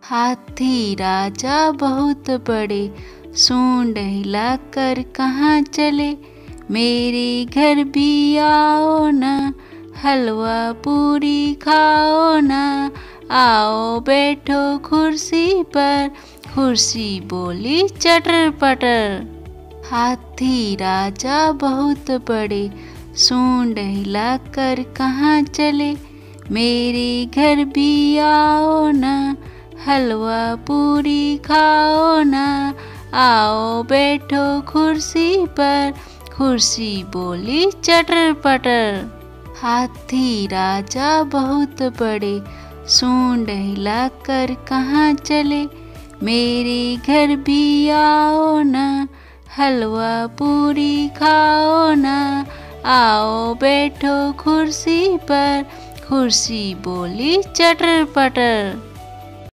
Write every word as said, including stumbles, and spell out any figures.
हाथी राजा बहुत बड़े, सूंड हिलाकर कहाँ चले। मेरे घर भी आओ ना, हलवा पूरी खाओ ना। आओ बैठो कुर्सी पर, कुर्सी बोली चटर पटर। हाथी राजा बहुत बड़े, सूंड हिलाकर कहाँ चले। मेरे घर भी आओ ना, हलवा पूरी खाओ ना। आओ बैठो कुर्सी पर, कुर्सी बोली चटर पटर। हाथी राजा बहुत बड़े, सूंड हिलाकर कहाँ चले। मेरे घर भी आओ ना, हलवा पूरी खाओ ना। आओ बैठो कुर्सी पर, कुर्सी बोली चटर पटर।